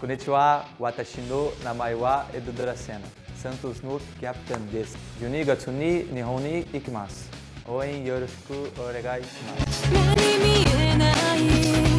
こんにちは。私の名前はエドドラセナ。サントスのキャプテンです。12月に日本に行きます。応援よろしくお願いします。